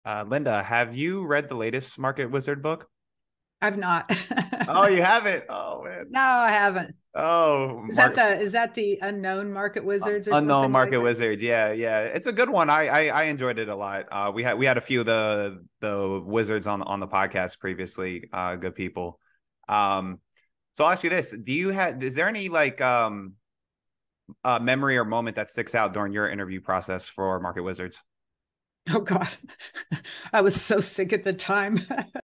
Linda, have you read the latest Market Wizard book? I've not. Oh, you haven't? Oh man. No, I haven't. Oh, Is that the unknown market wizards or Unknown something like Market that? Wizard. Yeah, yeah. It's a good one. I enjoyed it a lot. We had a few of the wizards on the podcast previously. Good people. Um, so I'll ask you this: is there any memory or moment that sticks out during your interview process for Market Wizards? Oh God. I was so sick at the time.